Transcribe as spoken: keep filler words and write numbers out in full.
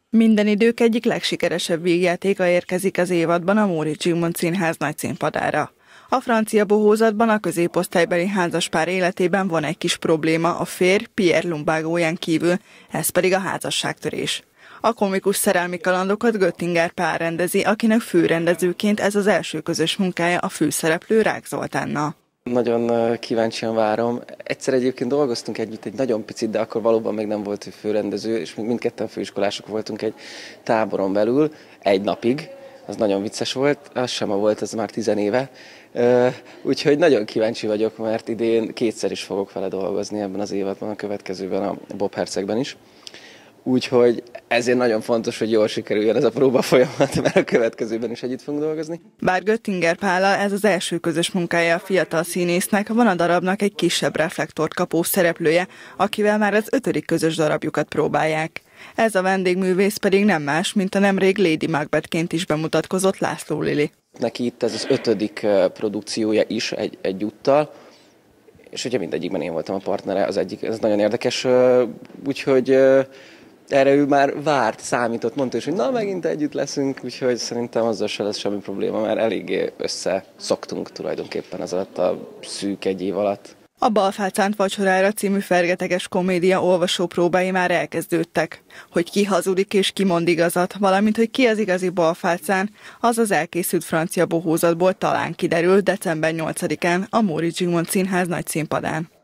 Minden idők egyik legsikeresebb vígjátéka érkezik az évadban a Móricz Zsigmond Színház nagyszínpadára. A francia bohózatban a középosztálybeli házaspár életében van egy kis probléma, a férj Pierre Lumbagóján kívül, ez pedig a házasságtörés. A komikus szerelmi kalandokat Göttinger Pál rendezi, akinek főrendezőként ez az első közös munkája a főszereplő Rák Zoltánnal. Nagyon kíváncsian várom. Egyszer egyébként dolgoztunk együtt egy nagyon picit, de akkor valóban még nem volt főrendező, és mindketten főiskolások voltunk egy táboron belül, egy napig. Az nagyon vicces volt, az sem volt, ez már tizenéve. Úgyhogy nagyon kíváncsi vagyok, mert idén kétszer is fogok vele dolgozni ebben az évadban, a következőben a Bob Hercegben is. Úgyhogy ezért nagyon fontos, hogy jól sikerüljön ez a próba folyamat, mert a következőben is együtt fogunk dolgozni. Bár Göttinger Pállal ez az első közös munkája a fiatal színésznek, van a darabnak egy kisebb reflektort kapó szereplője, akivel már az ötödik közös darabjukat próbálják. Ez a vendégművész pedig nem más, mint a nemrég Lady Macbethként is bemutatkozott László Lili. Neki itt ez az ötödik produkciója is egy, egyúttal, és ugye mindegyikben én voltam a partnere, az egyik, ez nagyon érdekes, úgyhogy erre ő már várt, számított, mondta is, hogy na megint együtt leszünk, úgyhogy szerintem azzal se lesz semmi probléma, mert eléggé összeszoktunk tulajdonképpen ez alatt a szűk egy év alatt. A Balfácánt vacsorára című fergeteges komédia olvasópróbái már elkezdődtek. Hogy ki hazudik és ki mond igazat, valamint hogy ki az igazi Balfácán, az az elkészült francia bohózatból talán kiderül december nyolcadikán a Móricz Zsigmond Színház nagyszínpadán.